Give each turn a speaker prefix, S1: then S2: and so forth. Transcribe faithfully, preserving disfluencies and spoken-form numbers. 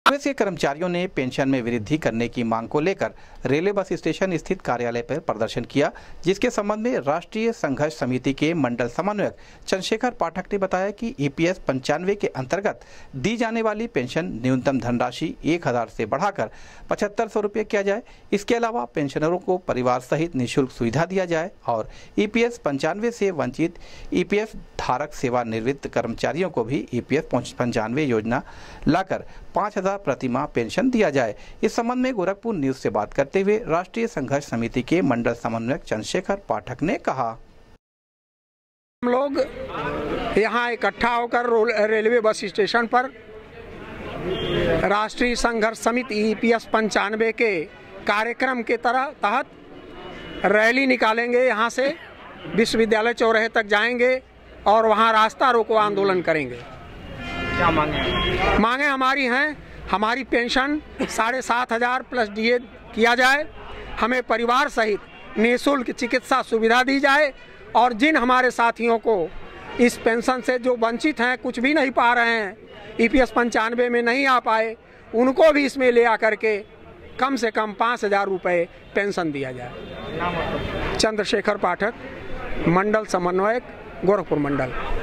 S1: Railway के कर्मचारियों ने पेंशन में वृद्धि करने की मांग को लेकर रेलवे बस स्टेशन स्थित कार्यालय पर प्रदर्शन किया, जिसके संबंध में राष्ट्रीय संघर्ष समिति के मंडल समन्वयक चंद्रशेखर पाठक ने बताया कि ईपीएस पंचानवे के अंतर्गत दी जाने वाली पेंशन न्यूनतम धनराशि एक हजार से बढ़ाकर पचहत्तर सौ रुपये किया जाए। इसके अलावा पेंशनरों को परिवार सहित निःशुल्क सुविधा दिया जाए और ईपीएस पंचानवे से वंचित ईपीएफ धारक सेवानिवृत्त कर्मचारियों को भी ईपीएस पंचानवे योजना लाकर पाँच हजार प्रति माह पेंशन दिया जाए। इस संबंध में गोरखपुर न्यूज से बात करते हुए राष्ट्रीय संघर्ष समिति के मंडल समन्वयक चंद्रशेखर पाठक ने कहा,
S2: हम लोग यहाँ इकट्ठा होकर रेलवे बस स्टेशन पर राष्ट्रीय संघर्ष समिति ईपीएस पंचानवे के कार्यक्रम के तरह तहत रैली निकालेंगे। यहाँ से विश्वविद्यालय चौराहे तक जाएंगे और वहाँ रास्ता रोको आंदोलन करेंगे।
S3: क्या मांगे?
S2: मांगे हमारी हैं, हमारी पेंशन साढ़े सात हजार प्लस डीए किया जाए, हमें परिवार सहित निःशुल्क चिकित्सा सुविधा दी जाए और जिन हमारे साथियों को इस पेंशन से जो वंचित हैं, कुछ भी नहीं पा रहे हैं, ईपीएस पंचानवे में नहीं आ पाए, उनको भी इसमें ले आकर के कम से कम पाँच हजार रुपये पेंशन दिया जाए। चंद्रशेखर पाठक, मंडल समन्वयक, गोरखपुर मंडल।